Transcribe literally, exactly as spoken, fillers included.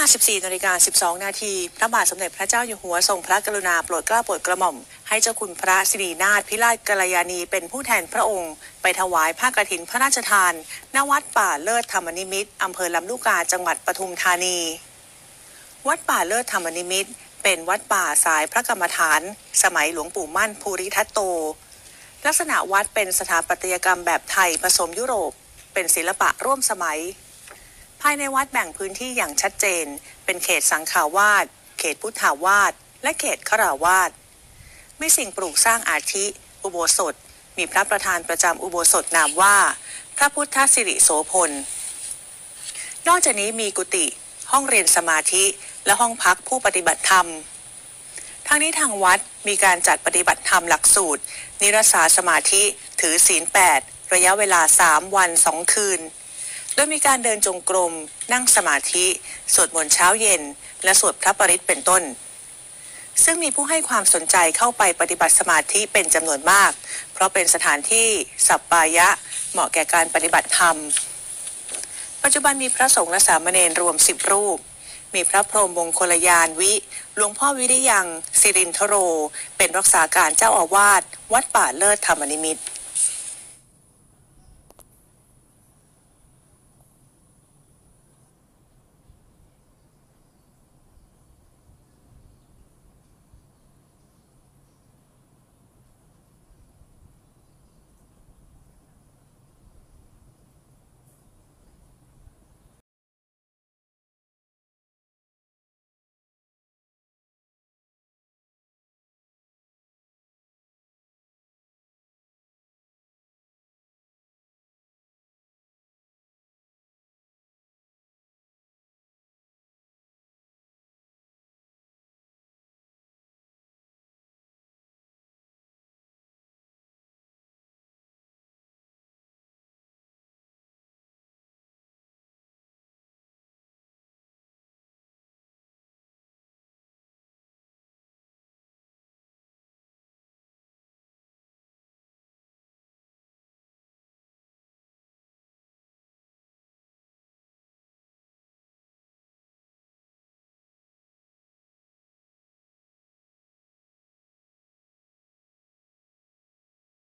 สิบสี่นาฬิกาสิบสองนาทีพระบาทสมเด็จพระเจ้าอยู่หัวทรงพระกรุณาโปรดเกล้าโปรดกระหม่อมให้เจ้าคุณพระสิรินาถพิราชกัลยาณีเป็นผู้แทนพระองค์ไปถวายผ้ากฐินพระราชทานณวัดป่าเลิศธรรมนิมิตรอำเภอลำลูกกาจังหวัดปทุมธานีวัดป่าเลิศธรรมนิมิตรเป็นวัดป่าสายพระกรรมฐานสมัยหลวงปู่มั่นภูริทัตโตลักษณะวัดเป็นสถาปัตยกรรมแบบไทยผสมยุโรปเป็นศิลปะร่วมสมัยภายในวัดแบ่งพื้นที่อย่างชัดเจนเป็นเขตสังฆาวาสเขตพุทธาวาสและเขตคฤหาสน์มีสิ่งปลูกสร้างอาทิอุโบสถมีพระประธานประจำอุโบสถนามว่าพระพุทธสิริโสพลนอกจากนี้มีกุฏิห้องเรียนสมาธิและห้องพักผู้ปฏิบัติธรรมทางนี้ทางวัดมีการจัดปฏิบัติธรรมหลักสูตรนิรศาสมาธิถือศีลแปดระยะเวลาสามวันสองคืนโดยมีการเดินจงกรมนั่งสมาธิสวดมนต์เช้าเย็นและสวดพระปริตรเป็นต้นซึ่งมีผู้ให้ความสนใจเข้าไปปฏิบัติสมาธิเป็นจำนวนมากเพราะเป็นสถานที่สัปปายะเหมาะแก่การปฏิบัติธรรมปัจจุบันมีพระสงฆ์และสามเณรรวมสิบรูปมีพระพรหมมงคลยานวิหลวงพ่อวิริยังสิรินทโรเป็นรักษาการเจ้าอาวาสวัดป่าเลิศธรรมนิมิตร